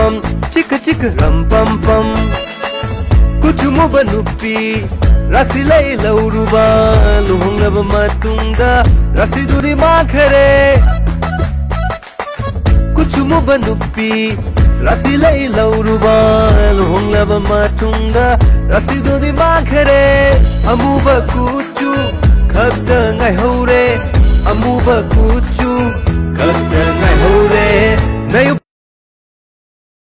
चिक चिक रम पम पम कुचुमुबा नुपी राशि लई लौरुबा लुहोंगलबा मतुंगदा राशिदुदि मांखरे कुचुमुबा नुपी राशि लई लौरुबा लुहोंगलबा मतुंगदा राशिदुदि मांखरे अमुबा कुचु खक्ता ngaihore अमुबा कुचु